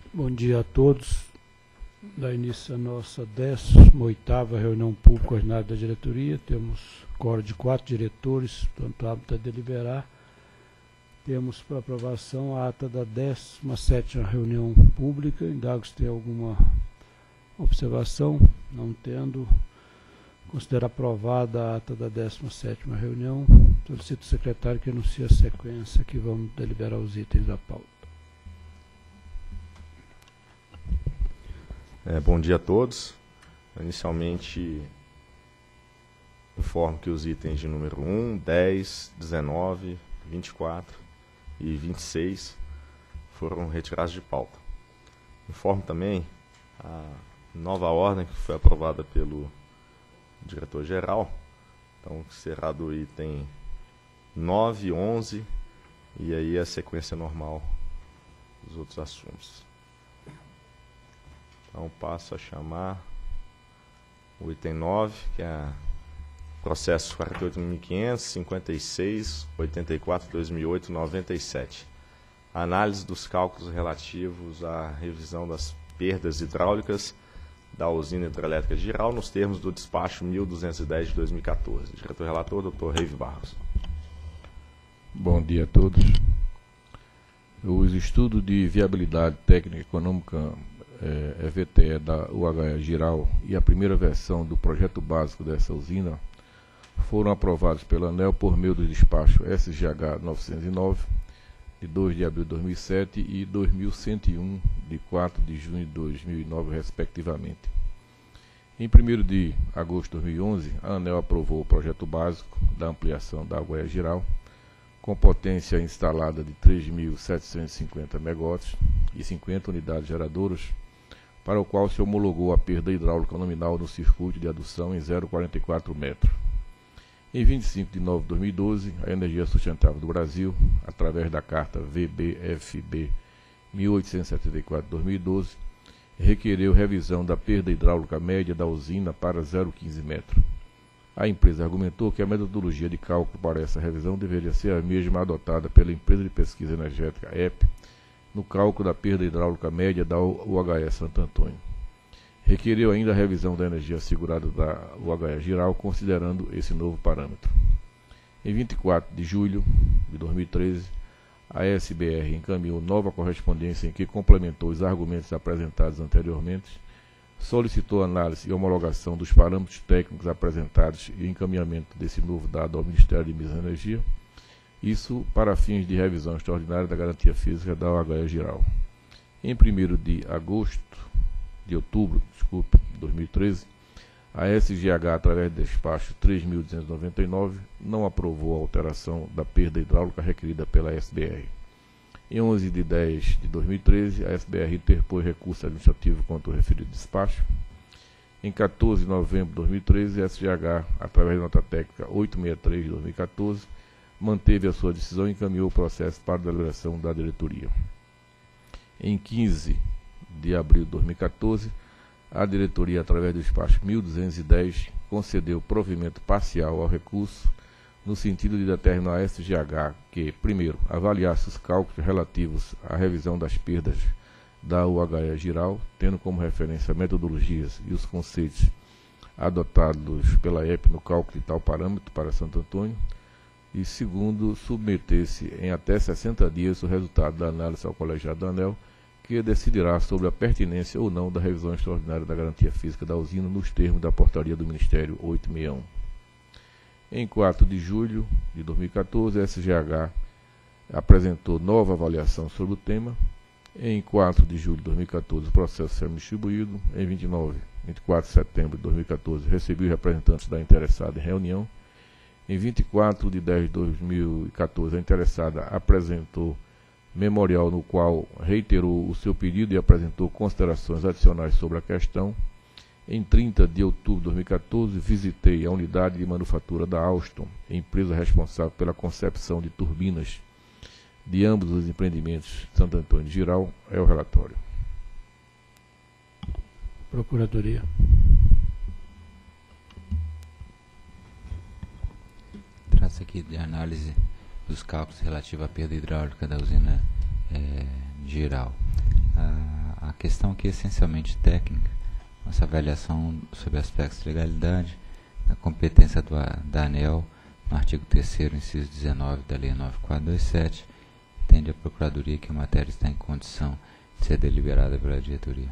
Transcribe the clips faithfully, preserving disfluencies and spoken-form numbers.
Bom dia a todos. Dá início a nossa décima oitava reunião pública ordinária da diretoria. Temos quórum de quatro diretores, portanto, apto a deliberar. Temos para aprovação a ata da décima sétima reunião pública. Indago se tem alguma observação. Não tendo, considero aprovada a ata da décima sétima reunião. Solicito ao secretário que anuncie a sequência que vamos deliberar os itens da pauta. É, bom dia a todos. Inicialmente, informo que os itens de número um, dez, dezenove, vinte e quatro e vinte e seis foram retirados de pauta. Informo também a nova ordem que foi aprovada pelo diretor-geral. Então, será do item nove, onze e aí a sequência normal dos outros assuntos. Então, passo a chamar o item nove, que é processo quarenta e oito mil quinhentos, cinquenta e seis, oitenta e quatro, dois mil e oito, noventa e sete. Análise dos cálculos relativos à revisão das perdas hidráulicas da usina hidrelétrica Jirau, nos termos do despacho mil duzentos e dez de dois mil e quatorze. Diretor-relator, doutor Reive Barros. Bom dia a todos. Os estudos de viabilidade técnica e econômica É, E V T E da U H E Jirau e a primeira versão do projeto básico dessa usina foram aprovados pela ANEEL por meio do despacho S G H novecentos e nove, de dois de abril de dois mil e sete e dois mil cento e um, de quatro de junho de dois mil e nove, respectivamente. Em primeiro de agosto de dois mil e onze, a ANEEL aprovou o projeto básico da ampliação da U H E Jirau, com potência instalada de três mil setecentos e cinquenta megawatts e cinquenta unidades geradoras, para o qual se homologou a perda hidráulica nominal no circuito de adução em zero vírgula quarenta e quatro metros. Em vinte e cinco de nove de dois mil e doze, a Energia Sustentável do Brasil, através da carta V B F B mil oitocentos e setenta e quatro de dois mil e doze, requereu revisão da perda hidráulica média da usina para zero vírgula quinze metros. A empresa argumentou que a metodologia de cálculo para essa revisão deveria ser a mesma adotada pela empresa de pesquisa energética E P no cálculo da perda hidráulica média da U H E Santo Antônio. Requereu ainda a revisão da energia assegurada da U H E Jirau, considerando esse novo parâmetro. Em vinte e quatro de julho de dois mil e treze, a S B R encaminhou nova correspondência em que complementou os argumentos apresentados anteriormente, solicitou análise e homologação dos parâmetros técnicos apresentados e encaminhamento desse novo dado ao Ministério de Minas e Energia, isso para fins de revisão extraordinária da garantia física da U H E Jirau. Em primeiro de agosto, de outubro, desculpe, de dois mil e treze, a S G H, através do despacho três mil duzentos e noventa e nove, não aprovou a alteração da perda hidráulica requerida pela S B R. Em onze de dez de dois mil e treze, a S B R interpôs recurso administrativo contra o referido despacho. Em quatorze de novembro de dois mil e treze, a S G H, através da nota técnica oitocentos e sessenta e três de dois mil e quatorze, manteve a sua decisão e encaminhou o processo para a deliberação da diretoria. Em quinze de abril de dois mil e quatorze, a diretoria, através do despacho mil duzentos e dez, concedeu provimento parcial ao recurso, no sentido de determinar a S G H que, primeiro, avaliasse os cálculos relativos à revisão das perdas da U H E Jirau, tendo como referência metodologias e os conceitos adotados pela E P no cálculo de tal parâmetro para Santo Antônio, e segundo, submeter-se em até sessenta dias o resultado da análise ao colegiado da ANEEL, que decidirá sobre a pertinência ou não da revisão extraordinária da garantia física da usina nos termos da portaria do Ministério oitocentos e sessenta e um. Em quatro de julho de dois mil e quatorze, a S G H apresentou nova avaliação sobre o tema. Em quatro de julho de dois mil e quatorze, o processo será distribuído. Em vinte e nove, vinte e quatro de setembro de dois mil e quatorze, recebi os representantes da interessada em reunião. Em vinte e quatro de dez de dois mil e quatorze, a interessada apresentou memorial no qual reiterou o seu pedido e apresentou considerações adicionais sobre a questão. Em trinta de outubro de dois mil e quatorze, visitei a unidade de manufatura da Alstom, empresa responsável pela concepção de turbinas de ambos os empreendimentos Santo Antônio de Jirau. É o relatório. Procuradoria. Trata-se aqui de análise dos cálculos relativos à perda hidráulica da usina é, Jirau. A, a questão aqui é essencialmente técnica, nossa avaliação sobre aspectos de legalidade, da competência do, da ANEEL, no artigo terceiro, inciso dezenove da Lei nove mil quatrocentos e vinte e sete, entende a Procuradoria que a matéria está em condição de ser deliberada pela diretoria.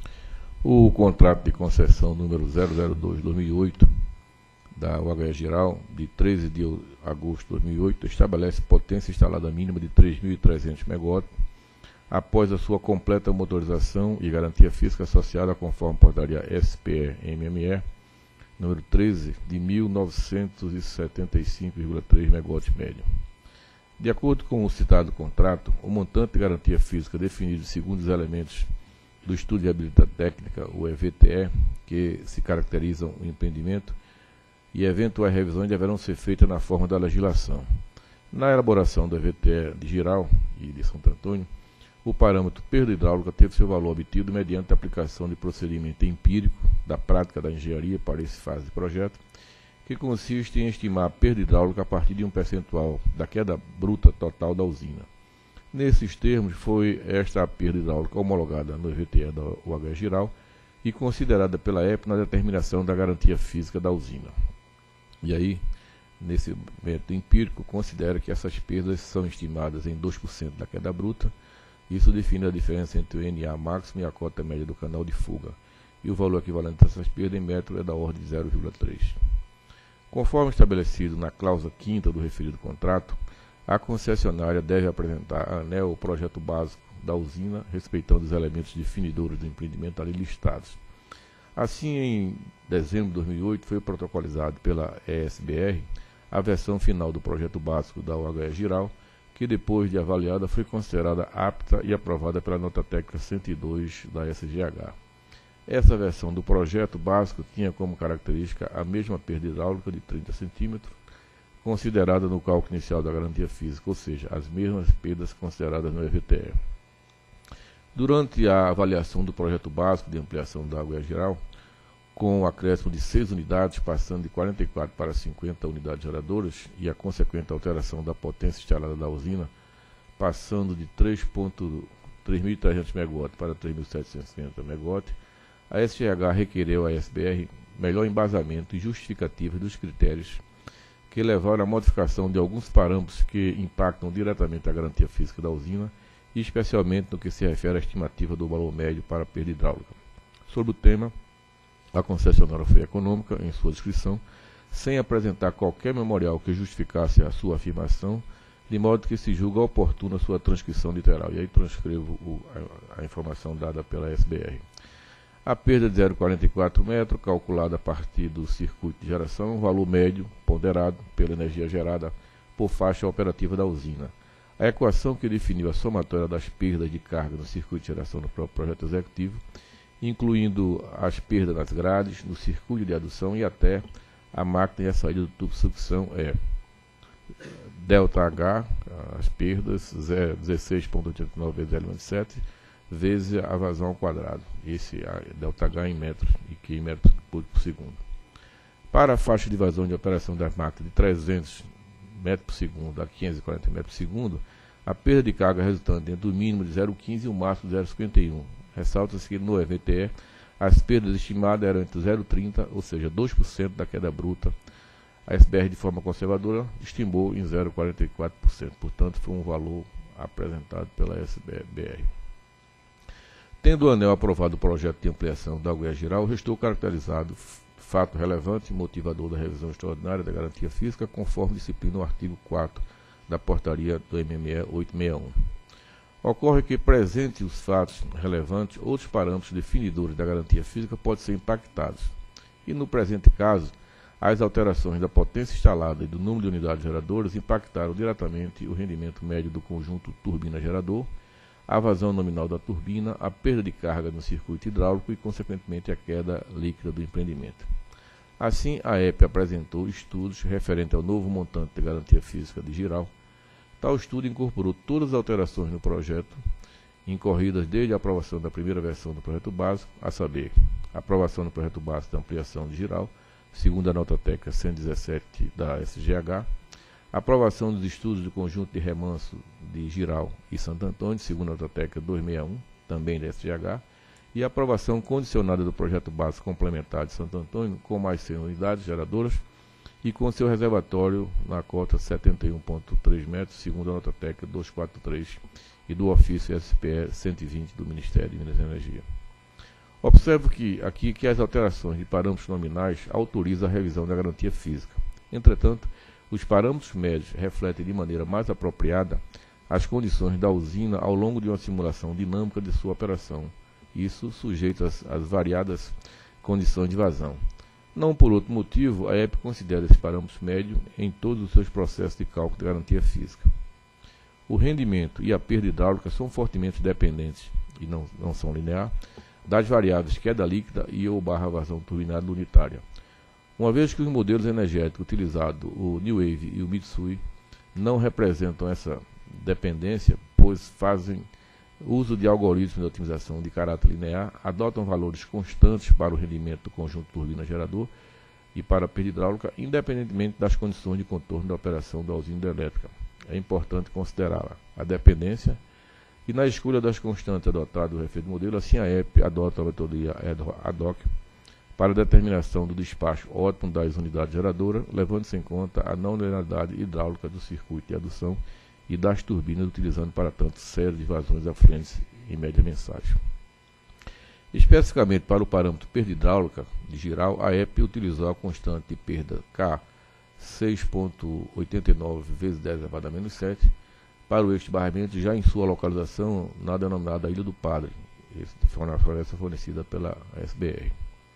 O contrato de concessão número zero zero dois barra dois mil e oito da U H E Giral, de treze de agosto de dois mil e oito, estabelece potência instalada mínima de três mil e trezentos megawatts após a sua completa motorização e garantia física associada conforme portaria S P E M M E número treze de mil novecentos e setenta e cinco vírgula três megawatts médio. De acordo com o citado contrato, o montante de garantia física definido segundo os elementos do estudo de viabilidade técnica, o E V T E, que se caracterizam o empreendimento, e eventuais revisões deverão ser feitas na forma da legislação. Na elaboração do E V T E de Giral e de Santo Antônio, o parâmetro perda hidráulica teve seu valor obtido mediante a aplicação de procedimento empírico da prática da engenharia para essa fase de projeto, que consiste em estimar a perda hidráulica a partir de um percentual da queda bruta total da usina. Nesses termos, foi esta a perda hidráulica homologada no E V T E da U H E Giral e considerada pela E P na determinação da garantia física da usina. E aí, nesse método empírico, considera que essas perdas são estimadas em dois por cento da queda bruta. Isso define a diferença entre o N A máximo e a cota média do canal de fuga, e o valor equivalente a essas perdas em metro é da ordem de zero vírgula três. Conforme estabelecido na cláusula quinta do referido contrato, a concessionária deve apresentar à ANEEL o projeto básico da usina, respeitando os elementos definidores do empreendimento ali listados. Assim, em dezembro de dois mil e oito, foi protocolizado pela E S B R a versão final do projeto básico da U H E Giral, que depois de avaliada foi considerada apta e aprovada pela nota técnica cento e dois da S G H. Essa versão do projeto básico tinha como característica a mesma perda hidráulica de trinta centímetros, considerada no cálculo inicial da garantia física, ou seja, as mesmas perdas consideradas no E V T E. Durante a avaliação do projeto básico de ampliação da U H E Giral, com o acréscimo de seis unidades, passando de quarenta e quatro para cinquenta unidades geradoras, e a consequente alteração da potência instalada da usina, passando de três mil e trezentos megawatts para três mil setecentos e cinquenta megawatts, a S G H requereu à S B R melhor embasamento e justificativa dos critérios que levaram à modificação de alguns parâmetros que impactam diretamente a garantia física da usina, e especialmente no que se refere à estimativa do valor médio para a perda hidráulica. Sobre o tema, a concessionária foi econômica em sua descrição, sem apresentar qualquer memorial que justificasse a sua afirmação, de modo que se julga oportuna sua transcrição literal. E aí transcrevo o, a, a informação dada pela S B R. A perda de zero vírgula quarenta e quatro metros, calculada a partir do circuito de geração, valor médio ponderado pela energia gerada por faixa operativa da usina. A equação que definiu a somatória das perdas de carga no circuito de geração do próprio projeto executivo, incluindo as perdas nas grades, no circuito de adução e até a máquina e a saída do tubo de sucção, é delta H, as perdas, dezesseis vírgula oitenta e nove vezes zero vírgula vinte e sete, vezes a vazão ao quadrado. Esse a delta H em metros e Q em metros por segundo. Para a faixa de vazão de operação das máquinas de trezentos metros por segundo a quinhentos e quarenta metros por segundo, a perda de carga resultante entre o mínimo de zero vírgula quinze e o máximo de zero vírgula cinquenta e um. Ressalta-se que no E V T E as perdas estimadas eram entre zero vírgula trinta, ou seja, dois por cento da queda bruta. A S B R, de forma conservadora, estimou em zero vírgula quarenta e quatro por cento. Portanto, foi um valor apresentado pela S B R. Tendo o ANEEL aprovado o projeto de ampliação da U H E Giral, restou caracterizado fato relevante e motivador da revisão extraordinária da garantia física, conforme disciplina o artigo quatro da portaria do M M E oitocentos e sessenta e um. Ocorre que, presente os fatos relevantes, outros parâmetros definidores da garantia física podem ser impactados. E, no presente caso, as alterações da potência instalada e do número de unidades geradoras impactaram diretamente o rendimento médio do conjunto turbina-gerador, a vazão nominal da turbina, a perda de carga no circuito hidráulico e, consequentemente, a queda líquida do empreendimento. Assim, a E P apresentou estudos referentes ao novo montante de garantia física de Giral. Tal estudo incorporou todas as alterações no projeto, incorridas desde a aprovação da primeira versão do projeto básico, a saber, a aprovação do projeto básico da ampliação de Giral, segundo a nota técnica cento e dezessete da S G H, a aprovação dos estudos do conjunto de remanso de Giral e Santo Antônio, segundo a nota técnica duzentos e sessenta e um, também da S G H, e a aprovação condicionada do projeto básico complementar de Santo Antônio, com mais cem unidades geradoras, e com seu reservatório na cota setenta e um vírgula três metros, segundo a nota técnica duzentos e quarenta e três e do ofício S P E cento e vinte do Ministério de Minas e Energia. Observo que, aqui que as alterações de parâmetros nominais autorizam a revisão da garantia física. Entretanto, os parâmetros médios refletem de maneira mais apropriada as condições da usina ao longo de uma simulação dinâmica de sua operação, isso sujeito às, às variadas condições de vazão. Não por outro motivo, a E P considera esses parâmetros médios em todos os seus processos de cálculo de garantia física. O rendimento e a perda hidráulica são fortemente dependentes, e não, não são lineares, das variáveis queda líquida e ou barra vazão turbinada unitária. Uma vez que os modelos energéticos utilizados, o New Wave e o Mitsui, não representam essa dependência, pois fazem uso de algoritmos de otimização de caráter linear, adotam valores constantes para o rendimento do conjunto turbina-gerador e para a perda hidráulica, independentemente das condições de contorno da operação da usina hidrelétrica. É importante considerar a dependência e, na escolha das constantes adotadas do referido modelo, assim a E P adota a metodologia ad hoc para a determinação do despacho ótimo das unidades geradoras, levando-se em conta a não linearidade hidráulica do circuito de adução e das turbinas, utilizando para tanto série de vazões afluentes em média mensagem. Especificamente para o parâmetro perda hidráulica de giral, a E P utilizou a constante de perda K seis vírgula oitenta e nove vezes dez elevado a menos sete para o eixo de barramento, já em sua localização na denominada Ilha do Padre, foi uma floresta fornecida pela S B R.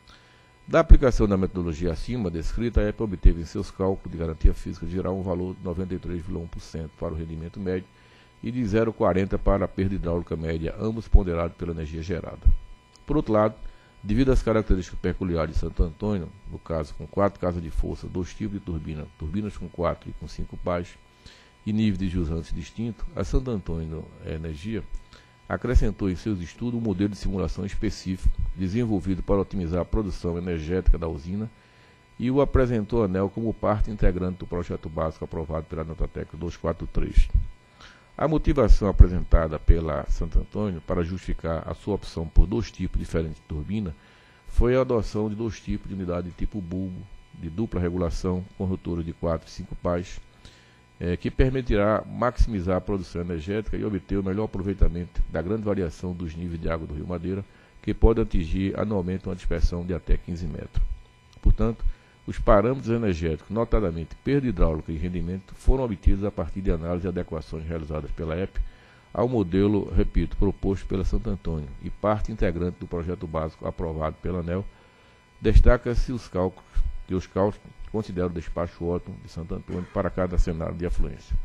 Da aplicação da metodologia acima descrita, a E P obteve em seus cálculos de garantia física geral um valor de noventa e três vírgula um por cento para o rendimento médio e de zero vírgula quarenta por cento para a perda hidráulica média, ambos ponderados pela energia gerada. Por outro lado, devido às características peculiares de Santo Antônio, no caso com quatro casas de força, dois tipos de turbina, turbinas com quatro e com cinco pás, e níveis de jusantes distintos, a Santo Antônio Energia acrescentou em seus estudos um modelo de simulação específico, desenvolvido para otimizar a produção energética da usina, e o apresentou à ANEEL como parte integrante do projeto básico aprovado pela nota técnica duzentos e quarenta e três. A motivação apresentada pela Santo Antônio para justificar a sua opção por dois tipos diferentes de turbina foi a adoção de dois tipos de unidade de tipo bulbo, de dupla regulação, com rotores de quatro e cinco pás, É, que permitirá maximizar a produção energética e obter o melhor aproveitamento da grande variação dos níveis de água do Rio Madeira, que pode atingir anualmente uma dispersão de até quinze metros. Portanto, os parâmetros energéticos, notadamente perda hidráulica e rendimento, foram obtidos a partir de análise e adequações realizadas pela E P ao modelo, repito, proposto pela Santo Antônio e parte integrante do projeto básico aprovado pela ANEEL. Destaca-se os cálculos que os cálculos consideram o despacho ótimo de Santo Antônio para cada cenário de afluência.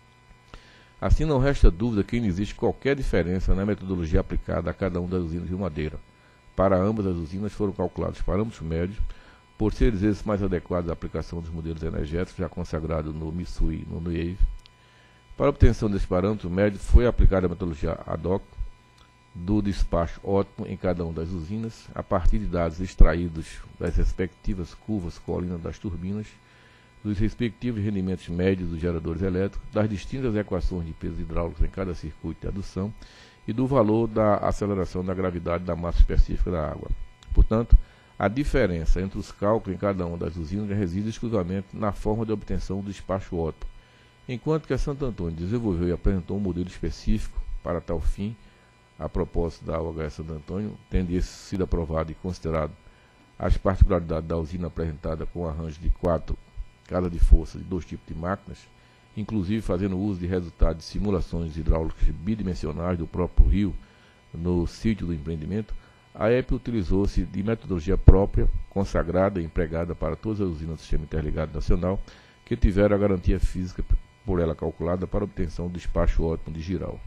Assim, não resta dúvida que não existe qualquer diferença na metodologia aplicada a cada uma das usinas de Rio Madeira. Para ambas as usinas foram calculados parâmetros médios, por serem esses mais adequados à aplicação dos modelos energéticos já consagrados no Mitsui e no New Wave. Para a obtenção desses parâmetros médios, foi aplicada a metodologia ad hoc do despacho ótimo em cada uma das usinas, a partir de dados extraídos das respectivas curvas colinas das turbinas, dos respectivos rendimentos médios dos geradores elétricos, das distintas equações de pesos hidráulicos em cada circuito de adução e do valor da aceleração da gravidade da massa específica da água. Portanto, a diferença entre os cálculos em cada uma das usinas reside exclusivamente na forma de obtenção do despacho ótimo, enquanto que a Santo Antônio desenvolveu e apresentou um modelo específico para tal fim. A propósito da U H S Santo Antônio, tendo esse sido aprovado e considerado as particularidades da usina apresentada com arranjo de quatro casas de força de dois tipos de máquinas, inclusive fazendo uso de resultados de simulações hidráulicas bidimensionais do próprio rio no sítio do empreendimento, a E P utilizou-se de metodologia própria, consagrada e empregada para todas as usinas do Sistema Interligado Nacional, que tiveram a garantia física por ela calculada para obtenção do despacho ótimo de giral.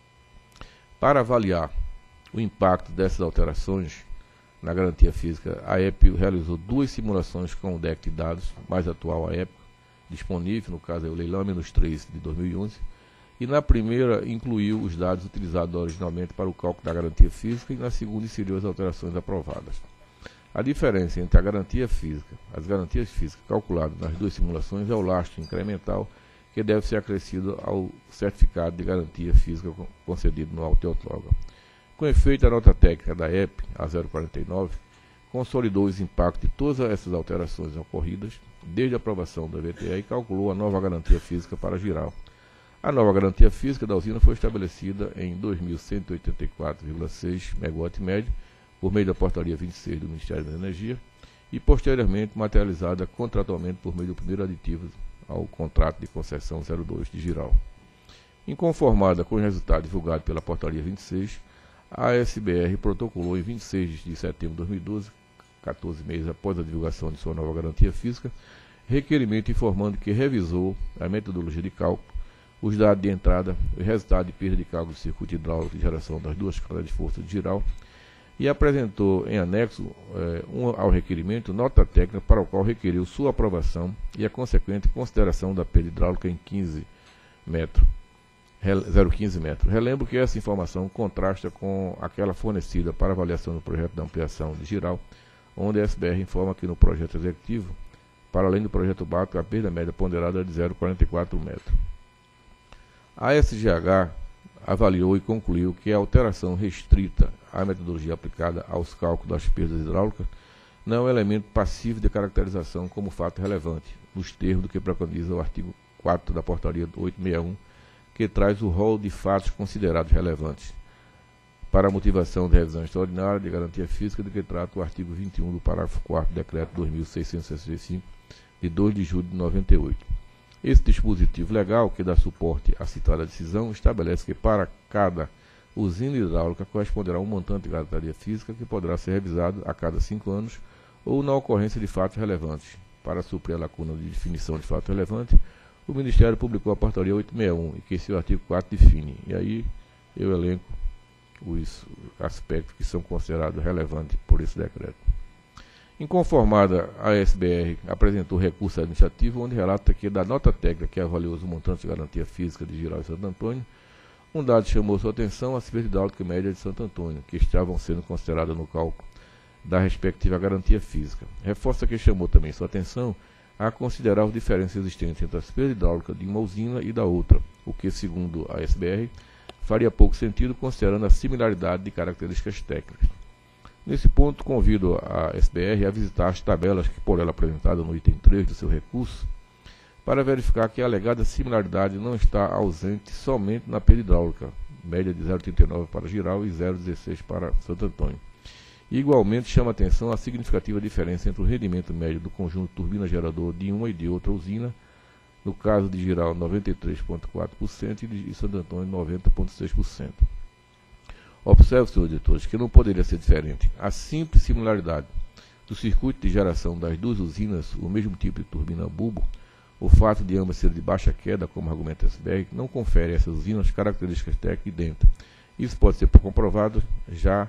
Para avaliar o impacto dessas alterações na garantia física, a E P realizou duas simulações com o deck de dados mais atual à época, disponível, no caso é o leilão menos três de dois mil e onze, e na primeira incluiu os dados utilizados originalmente para o cálculo da garantia física e na segunda inseriu as alterações aprovadas. A diferença entre a garantia física, as garantias físicas calculadas nas duas simulações é o lastro incremental que deve ser acrescido ao certificado de garantia física concedido no auto-outorga. Com efeito, a nota técnica da E P, a zero quarenta e nove, consolidou os impactos de todas essas alterações ocorridas desde a aprovação da V T E e calculou a nova garantia física para a Jirau. A nova garantia física da usina foi estabelecida em dois mil cento e oitenta e quatro vírgula seis megawatt médio, por meio da portaria vinte e seis do Ministério da Energia, e posteriormente materializada contratualmente por meio do primeiro aditivo ao contrato de concessão zero dois de Jirau. Inconformada com o resultado divulgado pela portaria vinte e seis, a A S B R protocolou em vinte e seis de setembro de dois mil e doze, quatorze meses após a divulgação de sua nova garantia física, requerimento informando que revisou a metodologia de cálculo, os dados de entrada, o resultado de perda de cálculo do circuito hidráulico de geração das duas casas de força de Jirau e apresentou em anexo eh, um, ao requerimento nota técnica para o qual requeriu sua aprovação e a consequente consideração da perda hidráulica em quinze metros. zero vírgula quinze metros. Relembro que essa informação contrasta com aquela fornecida para avaliação do projeto de ampliação de Jirau, onde a S B R informa que no projeto executivo, para além do projeto básico, a perda média ponderada é de zero vírgula quarenta e quatro metros. A S G H avaliou e concluiu que a alteração restrita à metodologia aplicada aos cálculos das perdas hidráulicas não é um elemento passivo de caracterização como fato relevante, nos termos do que preconiza o artigo quatro da portaria oitocentos e sessenta e um, que traz o rol de fatos considerados relevantes para a motivação de revisão extraordinária de garantia física de que trata o artigo vinte e um do parágrafo quarto do decreto dois mil seiscentos e sessenta e cinco, de dois de julho de noventa e oito. Esse dispositivo legal, que dá suporte à citada decisão, estabelece que para cada usina hidráulica corresponderá um montante de garantia física que poderá ser revisado a cada cinco anos ou na ocorrência de fatos relevantes. Para suprir a lacuna de definição de fato relevante, o Ministério publicou a portaria oitocentos e sessenta e um, e que esse artigo quatro define. E aí eu elenco os aspectos que são considerados relevantes por esse decreto. Inconformada, a S B R apresentou recurso administrativo, onde relata que da nota técnica que avaliou os montantes de garantia física de Jirau e Santo Antônio, um dado chamou sua atenção: as perdas hidráulicas média de Santo Antônio, que estavam sendo consideradas no cálculo da respectiva garantia física. Reforça que chamou também sua atenção a considerar as diferenças existentes entre as perdas hidráulicas de uma usina e da outra, o que, segundo a S B R, faria pouco sentido considerando a similaridade de características técnicas. Nesse ponto, convido a S B R a visitar as tabelas que por ela apresentadas no item três do seu recurso, para verificar que a alegada similaridade não está ausente somente na perda hidráulica, média de zero vírgula trinta e nove para Jirau e zero vírgula dezesseis para Santo Antônio. E, igualmente, chama atenção a significativa diferença entre o rendimento médio do conjunto turbina-gerador de uma e de outra usina, no caso de Jirau noventa e três vírgula quatro por cento e de Santo Antônio noventa vírgula seis por cento. Observe, senhores editores, que não poderia ser diferente. A simples similaridade do circuito de geração das duas usinas, o mesmo tipo de turbina bulbo, o fato de ambas serem de baixa queda, como argumenta a S B R, não confere a essas usinas características técnicas idênticas. Isso pode ser comprovado já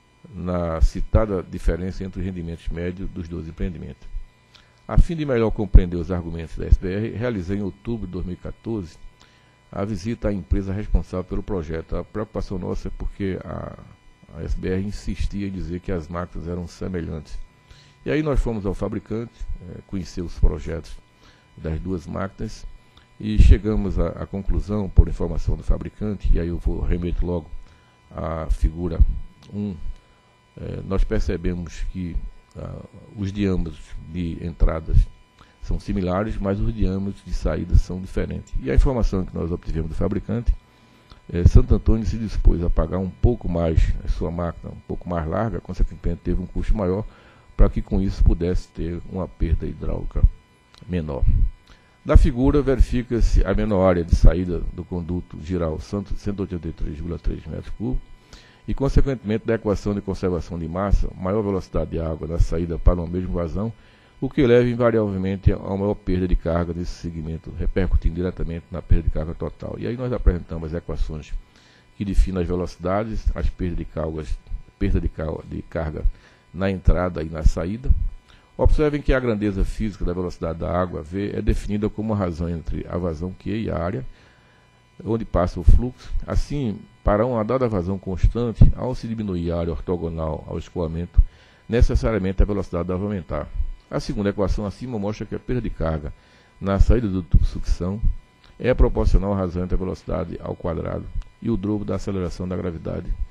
na citada diferença entre os rendimentos médios dos dois empreendimentos. A fim de melhor compreender os argumentos da S B R, realizei em outubro de dois mil e quatorze a visita à empresa responsável pelo projeto. A preocupação nossa é porque a, a S B R insistia em dizer que as máquinas eram semelhantes. E aí nós fomos ao fabricante, é, conhecer os projetos das duas máquinas e chegamos à, à conclusão, por informação do fabricante, e aí eu vou remeter logo à figura um, é, nós percebemos que ah, os diâmetros de entradas são similares, mas os diâmetros de saída são diferentes. E a informação que nós obtivemos do fabricante, é, Santo Antônio se dispôs a pagar um pouco mais, a sua máquina um pouco mais larga, consequentemente teve um custo maior, para que com isso pudesse ter uma perda hidráulica menor. Da figura, verifica-se a menor área de saída do conduto Jirau, cento e oitenta e três vírgula três metros cúbicos, e, consequentemente, da equação de conservação de massa, maior velocidade de água na saída para uma mesma vazão, o que leva invariavelmente a uma maior perda de carga nesse segmento, repercutindo diretamente na perda de carga total. E aí nós apresentamos as equações que definem as velocidades, as perdas de cargas, perda de, cal, de carga na entrada e na saída. Observem que a grandeza física da velocidade da água, V, é definida como a razão entre a vazão Q e a área onde passa o fluxo. Assim, para uma dada vazão constante, ao se diminuir a área ortogonal ao escoamento, necessariamente a velocidade deve aumentar. A segunda equação acima mostra que a perda de carga na saída do tubo de sucção é proporcional à razão entre a velocidade ao quadrado e o dobro da aceleração da gravidade.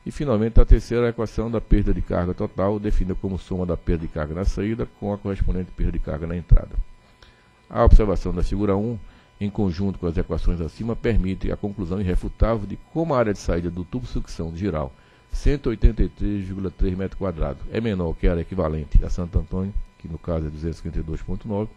E, finalmente, a terceira é a equação da perda de carga total, definida como soma da perda de carga na saída com a correspondente perda de carga na entrada. A observação da figura um, em conjunto com as equações acima, permite a conclusão irrefutável de como a área de saída do tubo de sucção de Girau, cento e oitenta e três vírgula três metros quadrados, é menor que a área equivalente a Santo Antônio, que no caso é duzentos e cinquenta e dois vírgula nove.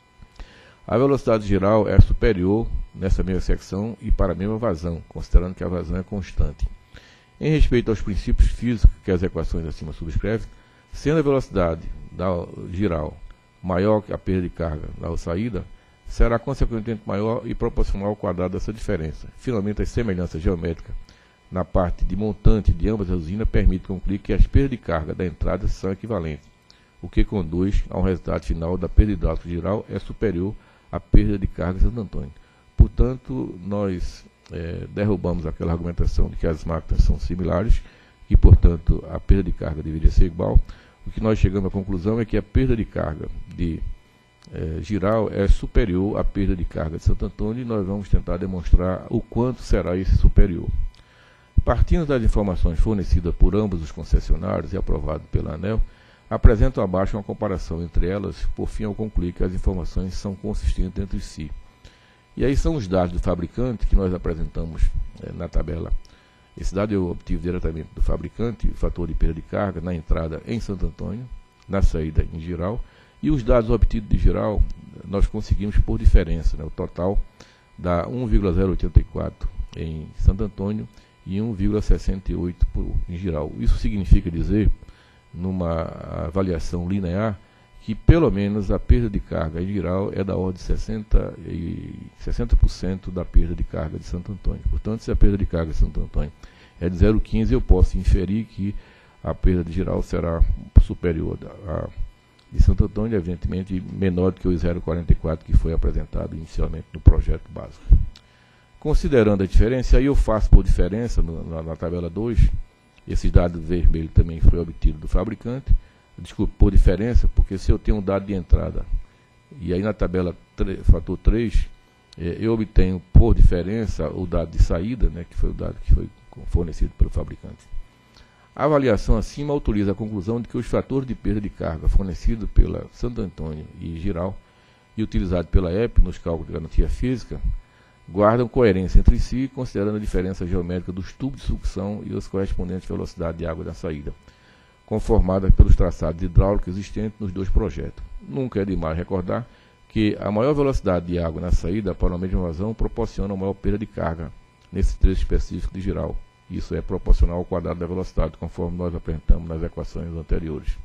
A velocidade geral é superior nessa mesma secção e para a mesma vazão, considerando que a vazão é constante. Em respeito aos princípios físicos que as equações acima subscrevem, sendo a velocidade da geral maior que a perda de carga da saída, será consequentemente maior e proporcional ao quadrado dessa diferença. Finalmente, as semelhanças geométricas na parte de montante de ambas as usinas permitem concluir que as perdas de carga da entrada são equivalentes, o que conduz a um resultado final da perda hidráulica geral é superior à perda de carga de Santo Antônio. Portanto, nós é, derrubamos aquela argumentação de que as máquinas são similares e, portanto, a perda de carga deveria ser igual. O que nós chegamos à conclusão é que a perda de carga de é, Girau é superior à perda de carga de Santo Antônio e nós vamos tentar demonstrar o quanto será esse superior. Partindo das informações fornecidas por ambos os concessionários e aprovado pela ANEEL, apresento abaixo uma comparação entre elas, por fim ao concluir que as informações são consistentes entre si. E aí são os dados do fabricante que nós apresentamos é, na tabela. Esse dado eu obtive diretamente do fabricante, o fator de perda de carga na entrada em Santo Antônio, na saída em Girau, e os dados obtidos de Girau nós conseguimos por diferença, né? O total dá um vírgula zero oitenta e quatro em Santo Antônio e um vírgula sessenta e oito por, em Girau. Isso significa dizer, numa avaliação linear, que pelo menos a perda de carga em Girau é da ordem de sessenta por cento da perda de carga de Santo Antônio. Portanto, se a perda de carga de Santo Antônio é de zero vírgula quinze, eu posso inferir que a perda de Girau será superior a de Santo Antônio, evidentemente menor do que o zero vírgula quarenta e quatro que foi apresentado inicialmente no projeto básico. Considerando a diferença, aí eu faço por diferença no, na, na tabela dois, esse dado vermelho também foi obtido do fabricante, desculpe, por diferença, porque se eu tenho um dado de entrada, e aí na tabela fator três, eh, eu obtenho por diferença o dado de saída, né, que foi o dado que foi fornecido pelo fabricante. A avaliação acima autoriza a conclusão de que os fatores de perda de carga fornecidos pela Santo Antônio e Girau e utilizados pela E P nos cálculos de garantia física guardam coerência entre si, considerando a diferença geométrica dos tubos de sucção e as correspondentes velocidades de água da saída, conformada pelos traçados hidráulicos existentes nos dois projetos. Nunca é demais recordar que a maior velocidade de água na saída para uma mesma vazão proporciona uma maior perda de carga nesse trecho específico de Girau. Isso é proporcional ao quadrado da velocidade, conforme nós apresentamos nas equações anteriores.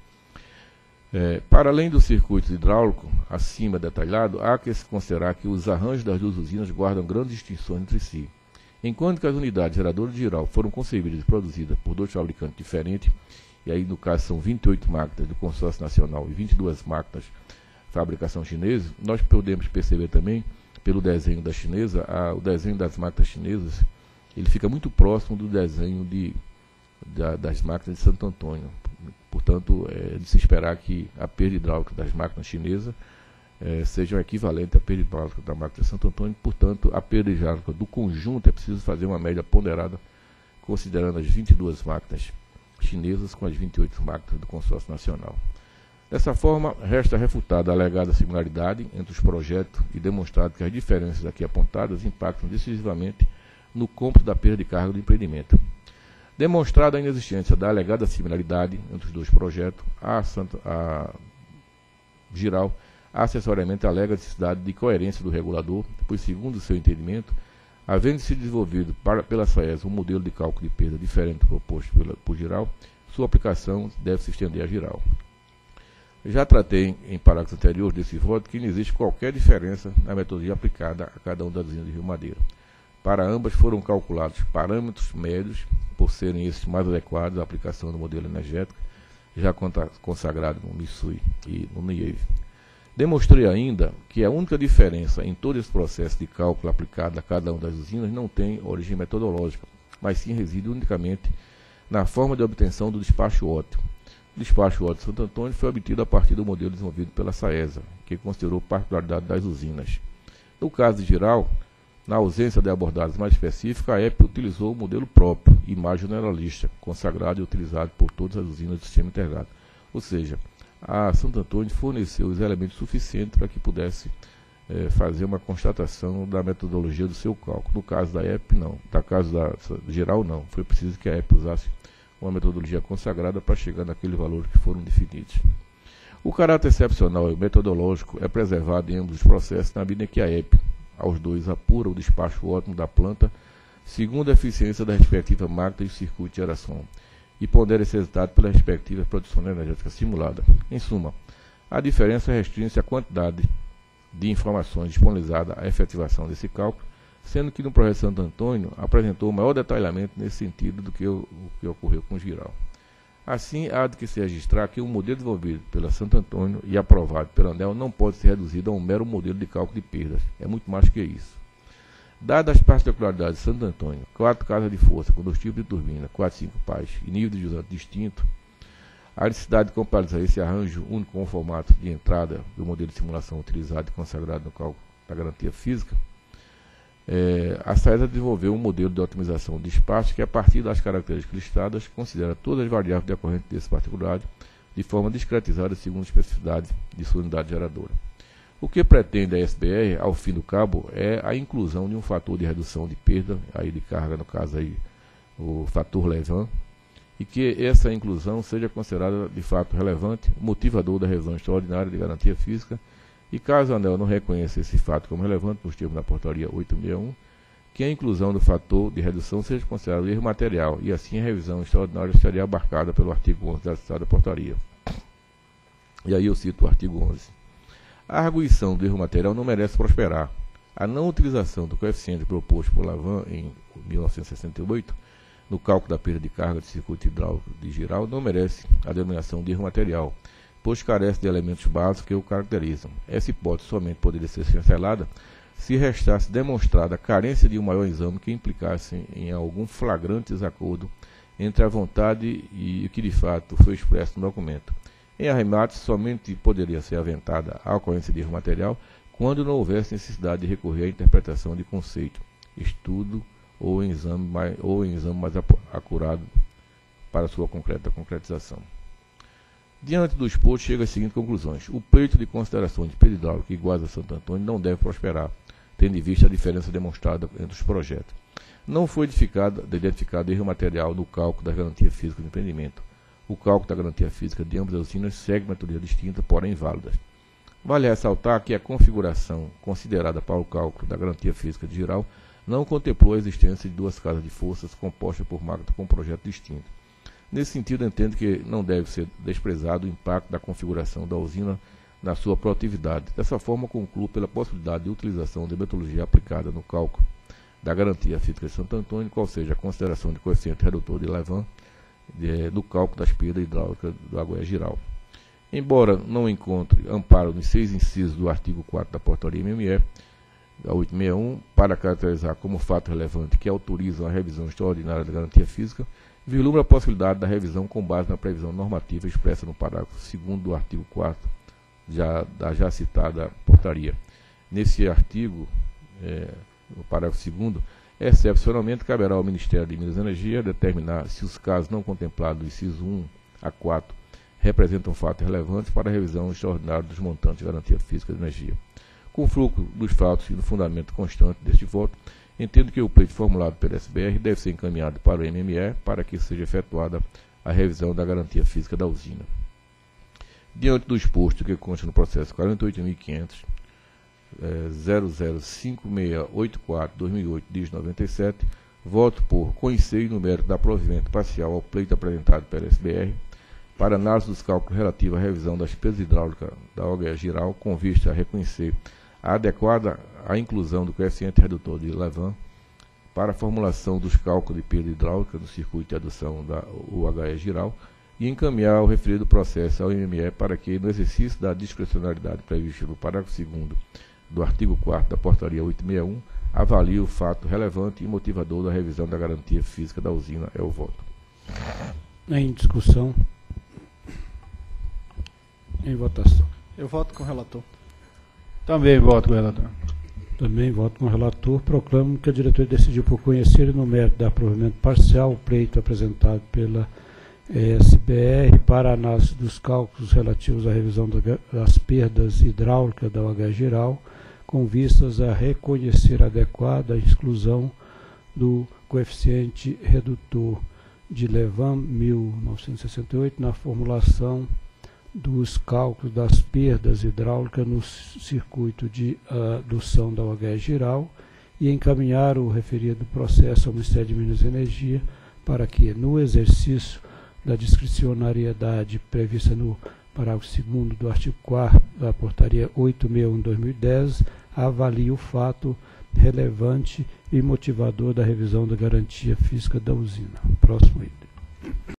É, para além do circuito hidráulico, acima detalhado, há que se considerar que os arranjos das duas usinas guardam grandes distinções entre si. Enquanto que as unidades geradoras de Girau foram concebidas e produzidas por dois fabricantes diferentes, e aí no caso são vinte e oito máquinas do consórcio nacional e vinte e duas máquinas de fabricação chinesa, nós podemos perceber também, pelo desenho da chinesa, a, o desenho das máquinas chinesas, ele fica muito próximo do desenho de, da, das máquinas de Santo Antônio. Portanto, é de se esperar que a perda hidráulica das máquinas chinesas é, seja equivalente à perda hidráulica da máquina de Santo Antônio. Portanto, a perda hidráulica do conjunto é preciso fazer uma média ponderada, considerando as vinte e duas máquinas chinesas com as vinte e oito máquinas do consórcio nacional. Dessa forma, resta refutada a alegada similaridade entre os projetos e demonstrado que as diferenças aqui apontadas impactam decisivamente no cômputo da perda de carga do empreendimento. Demonstrada a inexistência da alegada similaridade entre os dois projetos, a, Santa, a Girau acessoriamente alega a necessidade de coerência do regulador, pois, segundo o seu entendimento, havendo se desenvolvido para, pela SAESA um modelo de cálculo de perda diferente do proposto pela, por Girau, sua aplicação deve se estender a Girau. Já tratei em parágrafos anteriores desse voto que não existe qualquer diferença na metodologia aplicada a cada uma das usinas de Rio Madeira. Para ambas foram calculados parâmetros médios, por serem esses mais adequados à aplicação do modelo energético, já consagrado no Mitsui e no Nieve. Demonstrei ainda que a única diferença em todo esse processo de cálculo aplicado a cada uma das usinas não tem origem metodológica, mas sim reside unicamente na forma de obtenção do despacho óptimo. O despacho óptimo de Santo Antônio foi obtido a partir do modelo desenvolvido pela SAESA, que considerou particularidade das usinas. No caso de Girau, Na ausência de abordagens mais específicas, a E P utilizou o modelo próprio e mais generalista, consagrado e utilizado por todas as usinas do sistema integrado. Ou seja, a Santo Antônio forneceu os elementos suficientes para que pudesse é, fazer uma constatação da metodologia do seu cálculo. No caso da E P, não. No caso da geral, não. Foi preciso que a E P usasse uma metodologia consagrada para chegar naquele valor que foram definidos. O caráter excepcional e metodológico é preservado em ambos os processos, na medida que a E P, aos dois, apura o despacho ótimo da planta, segundo a eficiência da respectiva máquina e circuito de geração, e pondera esse resultado pela respectiva produção energética simulada. Em suma, a diferença restringe-se à quantidade de informações disponibilizadas à efetivação desse cálculo, sendo que no projeto Santo Antônio apresentou o maior detalhamento nesse sentido do que o, o que ocorreu com o Giral. Assim, há de que se registrar que o modelo desenvolvido pela Santo Antônio e aprovado pela ANEEL não pode ser reduzido a um mero modelo de cálculo de perdas. É muito mais que isso. Dadas as particularidades de Santo Antônio, quatro casas de força com dois tipos de turbina, quatro, cinco pás e nível de jusante distinto, a necessidade de comparação esse arranjo único com o formato de entrada do modelo de simulação utilizado e consagrado no cálculo da garantia física, É, a SAESA desenvolveu um modelo de otimização de espaço que, a partir das características listadas, considera todas as variáveis decorrentes desse particular de forma discretizada segundo a especificidade de sua unidade geradora. O que pretende a S B R, ao fim do cabo, é a inclusão de um fator de redução de perda, aí de carga, no caso aí, o fator Levan, e que essa inclusão seja considerada de fato relevante, motivador da revisão extraordinária de garantia física. E caso a ANEEL não reconheça esse fato como relevante, nos termos da portaria oitocentos e sessenta e um, que a inclusão do fator de redução seja considerado erro material, e assim a revisão extraordinária seria abarcada pelo artigo onze da citada portaria. E aí eu cito o artigo onze. A arguição do erro material não merece prosperar. A não utilização do coeficiente proposto por Lavan em mil novecentos e sessenta e oito, no cálculo da perda de carga de circuito hidráulico de Giral, não merece a denominação de erro material, pois carece de elementos básicos que o caracterizam. Essa hipótese somente poderia ser chancelada se restasse demonstrada a carência de um maior exame que implicasse em algum flagrante desacordo entre a vontade e o que de fato foi expresso no documento. Em arremate, somente poderia ser aventada a ocorrência de erro material quando não houvesse necessidade de recorrer à interpretação de conceito, estudo ou em exame mais, ou em exame mais acurado para sua concreta concretização. Diante do exposto, chega às seguintes conclusões. O pleito de consideração de perda hidráulica iguais a Santo Antônio não deve prosperar, tendo em vista a diferença demonstrada entre os projetos. Não foi identificado, identificado erro material no cálculo da garantia física do empreendimento. O cálculo da garantia física de ambas as usinas segue metodologia distinta, porém válidas. Vale ressaltar que a configuração considerada para o cálculo da garantia física de Giral não contemplou a existência de duas casas de forças compostas por máquina com projeto distinto. Nesse sentido, entendo que não deve ser desprezado o impacto da configuração da usina na sua produtividade. Dessa forma, concluo pela possibilidade de utilização de metodologia aplicada no cálculo da garantia física de Santo Antônio, qual seja a consideração de coeficiente redutor de Levan de, do cálculo das perdas hidráulicas do Aguaia Giral. Embora não encontre amparo nos seis incisos do artigo quatro da portaria M M E, da oitocentos e sessenta e um, para caracterizar como fato relevante que autorizam a revisão extraordinária da garantia física, vislumbra a possibilidade da revisão com base na previsão normativa expressa no parágrafo segundo do artigo quarto já, da já citada portaria. Nesse artigo, é, no parágrafo segundo, excepcionalmente caberá ao Ministério de Minas e Energia determinar se os casos não contemplados do inciso um a quatro representam fatos relevantes para a revisão extraordinária dos montantes de garantia física de energia. Com o fruto dos fatos e do fundamento constante deste voto, entendo que o pleito formulado pela S B R deve ser encaminhado para o M M E para que seja efetuada a revisão da garantia física da usina. Diante do exposto que consta no processo quarenta e oito mil quinhentos, eh, zero zero cinco seis oito quatro barra dois mil e oito, dígito noventa e sete, voto por conhecer no mérito da provimento parcial ao pleito apresentado pela S B R para análise dos cálculos relativos à revisão das perdas hidráulicas da Aguaia Giral, com vista a reconhecer a adequada a inclusão do coeficiente redutor de Levan para a formulação dos cálculos de perda hidráulica no circuito de adução da U H E Giral e encaminhar o referido processo ao M M E para que, no exercício da discrecionalidade prevista no parágrafo segundo do artigo quarto da portaria oitocentos e sessenta e um, avalie o fato relevante e motivador da revisão da garantia física da usina. É o voto. Em discussão. Em votação. Eu voto com o relator. Também voto com o relator. Também voto com o relator. Proclamo que a diretoria decidiu por conhecer no mérito da aprovamento parcial o pleito apresentado pela S B R para análise dos cálculos relativos à revisão das perdas hidráulicas da O H geral, com vistas a reconhecer adequada a exclusão do coeficiente redutor de Levan mil novecentos e sessenta e oito na formulação dos cálculos das perdas hidráulicas no circuito de adução da O H geral e encaminhar o referido processo ao Ministério de Minas e Energia para que, no exercício da discricionariedade prevista no parágrafo segundo do artigo quarto da portaria oitocentos e sessenta e um de dois mil e dez, avalie o fato relevante e motivador da revisão da garantia física da usina. Próximo item.